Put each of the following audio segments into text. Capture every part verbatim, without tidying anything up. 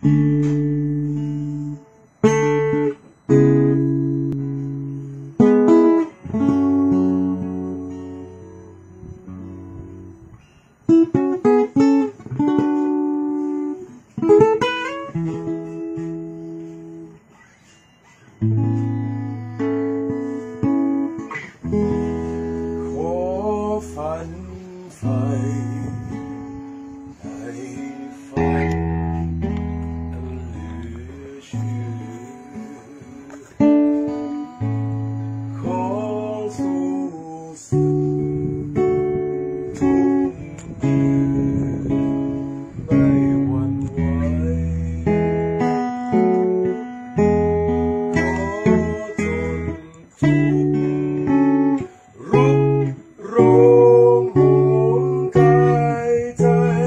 ขอฝันไฟให้ฝันอันเหลือเชื่อขอสู้สึกทุกคืนไม่หวั่นไหวขอทนทุกรุกโรงห่วงกายใจ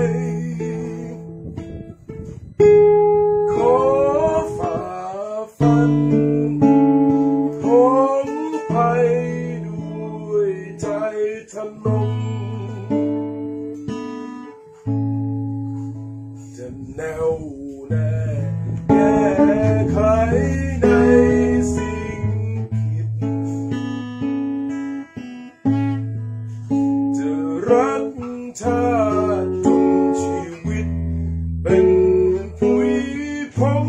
ขอฝ่าฟันพ้นภัยด้วยใจทะนงจะแน่วแน่แก้ไขในสิ่งผิดจะรักชาติจนชีวิตเป็นผุยผง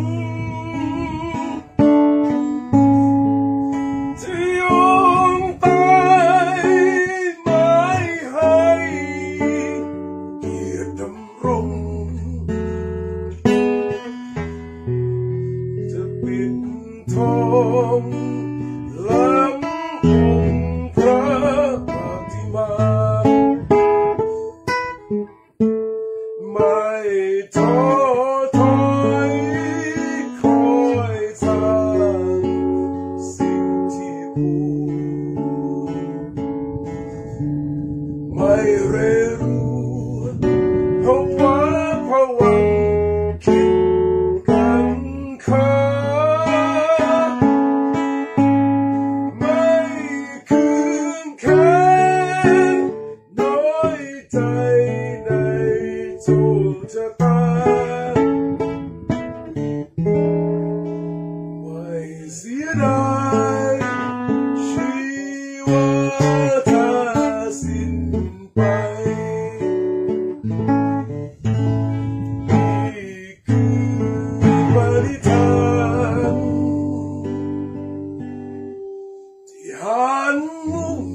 จะยอมตายไม่ให้เกียรติดำรงจะปิดทองล้ำองค์พระปฏิมาไม่ท้อถอยคอยสร้างสิ่งที่ควรไม่เร่รู้ภาวะผวังคิดกันค้าไม่คืนแค้นน้อยใจในโชคชะตาไม่เสียดายชีวาถ้าสิ้นไปนี่คือปณิธานที่หันมุ่ง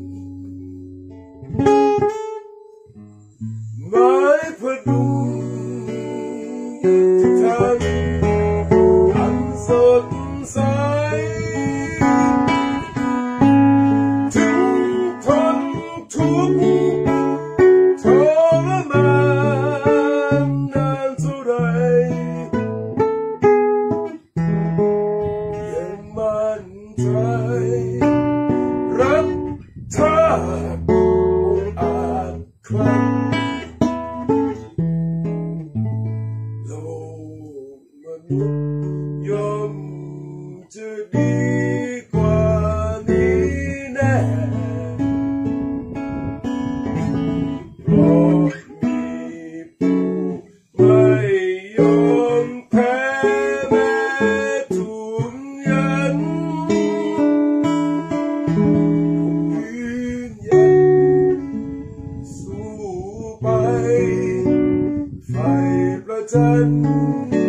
ไม้พดุงที่ทางอันสดใสถึงทนทุกข์ทรมานนานเท่าไรยังมั่นใจรักชาติองค์อาจครั้งโลกมนุษย์ย่อมจะดีกว่านี้แน่เพราะมีผู้ไม่ยอมแพ้แม้ถูกยันคงยืนยันสู้ไปไฟประจัน